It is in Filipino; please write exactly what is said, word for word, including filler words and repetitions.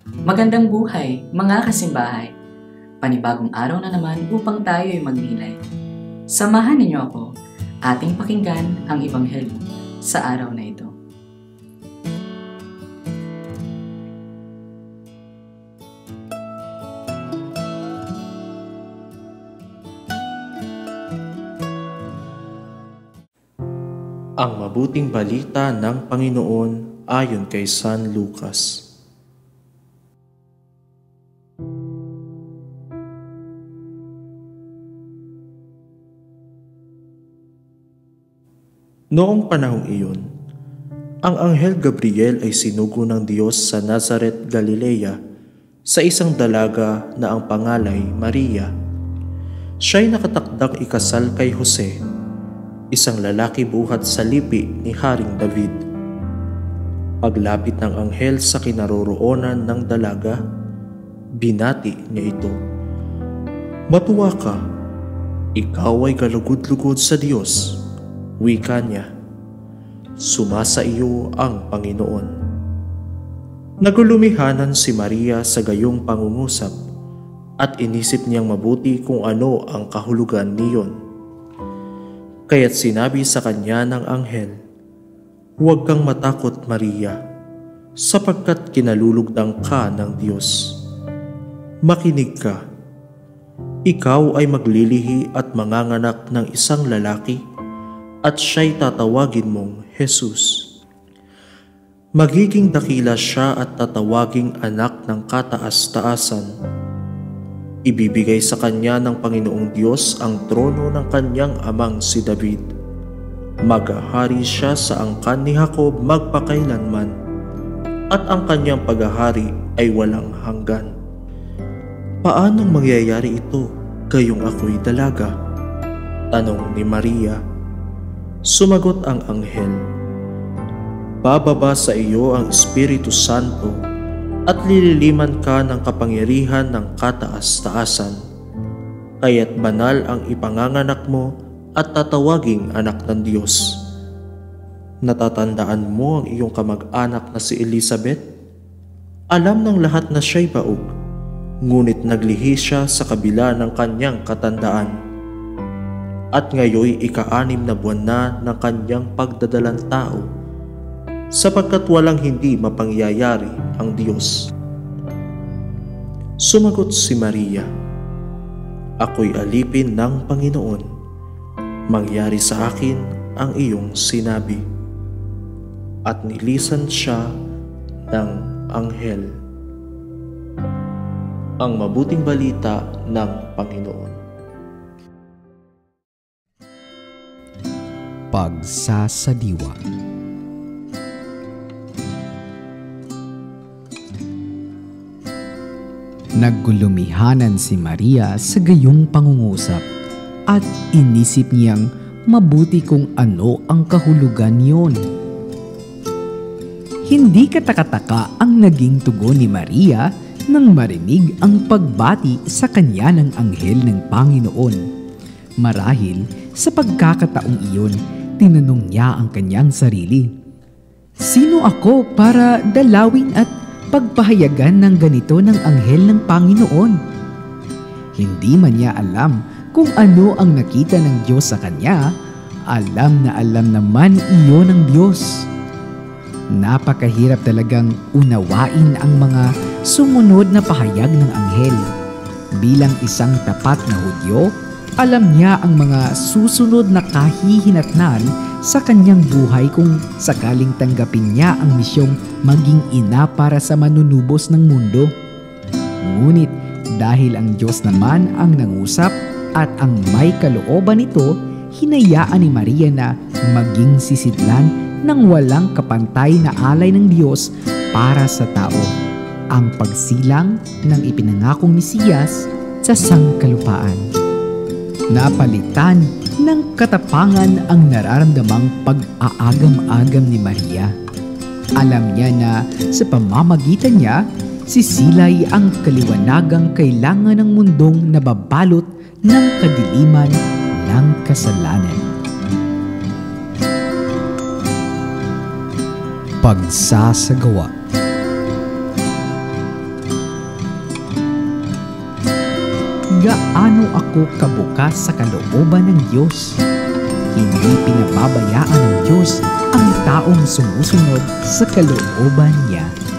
Magandang buhay, mga kasimbahay. Panibagong araw na naman upang tayo ay magnilay. Samahan ninyo ako, ating pakinggan ang Ebanghelyo sa araw na ito. Ang mabuting balita ng Panginoon ayon kay San Lucas. Noong panahong iyon, ang Anghel Gabriel ay sinugo ng Diyos sa Nazaret, Galilea, sa isang dalaga na ang pangalay Maria. Siya'y nakatakdang ikasal kay Jose, isang lalaki buhat sa lipi ni Haring David. Paglapit ng anghel sa kinaroroonan ng dalaga, binati niya ito. "Matuwa ka, ikaw ay galugod-lugod sa Diyos," wika niya. "Sumasa iyo ang Panginoon." Nagulumihanan si Maria sa gayong pangungusap at inisip niyang mabuti kung ano ang kahulugan niyon. Kaya't sinabi sa kanya ng anghel, "Huwag kang matakot, Maria, sapagkat kinalulugdan ka ng Diyos. Makinig ka, ikaw ay maglilihi at manganganak ng isang lalaki, at siya'y tatawagin mong Jesus. Magiging dakila siya at tatawaging anak ng kataas-taasan. Ibibigay sa kanya ng Panginoong Diyos ang trono ng kanyang amang si David. Maghahari siya sa angkan ni Jacob magpakailanman, at ang kanyang paghahari ay walang hanggan." "Paanong mangyayari ito, gayong ako'y dalaga?" tanong ni Maria. Sumagot ang anghel, "Bababa sa iyo ang Espiritu Santo at lililiman ka ng kapangyarihan ng kataas-taasan. Kaya't banal ang ipanganganak mo at tatawaging anak ng Diyos. Natatandaan mo ang iyong kamag-anak na si Elizabeth? Alam ng lahat na siya'y baog, ngunit naglihi siya sa kabila ng kanyang katandaan. At ngayoy ika-anim na buwan na ng kanyang pagdadalang tao, sapagkat walang hindi mapangyayari ang Diyos." Sumagot si Maria, "Ako'y alipin ng Panginoon. Mangyari sa akin ang iyong sinabi." At nilisan siya ng anghel. Ang mabuting balita ng Panginoon. Pagsasadiwa. Naggulumihanan si Maria sa gayong pangungusap at inisip niyang mabuti kung ano ang kahulugan niyon. Hindi katakataka ang naging tugon ni Maria nang marinig ang pagbati sa kanya ng anghel ng Panginoon. Marahil sa pagkakataong iyon, tinanong niya ang kanyang sarili, "Sino ako para dalawin at pagpahayagan ng ganito ng anghel ng Panginoon?" Hindi man niya alam kung ano ang nakita ng Diyos sa kanya, alam na alam naman iyon ng Diyos. Napakahirap talagang unawain ang mga sumunod na pahayag ng anghel. Bilang isang tapat na Hudyo, alam niya ang mga susunod na kahihinatnan sa kanyang buhay kung sakaling tanggapin niya ang misyong maging ina para sa manunubos ng mundo. Ngunit dahil ang Diyos naman ang nangusap at ang may kalooban nito, hinayaan ni Maria na maging sisidlan ng walang kapantay na alay ng Diyos para sa tao, ang pagsilang ng ipinangakong Mesiyas sa sangkalupaan. Napalitan ng katapangan ang nararamdamang pag-aagam-agam ni Maria. Alam niya na sa pamamagitan niya, sisilay ang kaliwanagang kailangan ng mundong nababalot ng kadiliman ng kasalanan. Pagsasagawa. gaano ako kabukas sa kalooban ng Diyos. Hindi pinababayaan ng Diyos ang taong sumusunod sa kalooban niya.